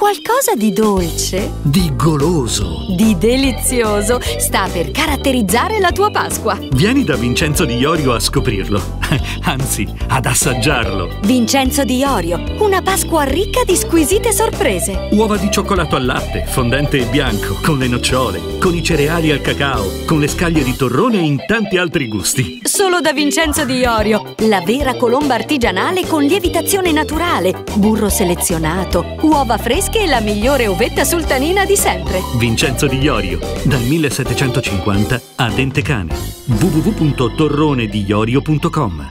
Qualcosa di dolce, di goloso, di delizioso sta per caratterizzare la tua Pasqua. Vieni da Vincenzo di Iorio a scoprirlo, anzi, ad assaggiarlo. Vincenzo di Iorio, una Pasqua ricca di squisite sorprese. Uova di cioccolato al latte, fondente e bianco, con le nocciole, con i cereali al cacao, con le scaglie di torrone e in tanti altri gusti. Solo da Vincenzo di Iorio, la vera colomba artigianale con lievitazione naturale, burro selezionato, uova fresche e la migliore uvetta sultanina di sempre. Vincenzo di Iorio, dal 1750 a Dentecane. www.torronediiorio.com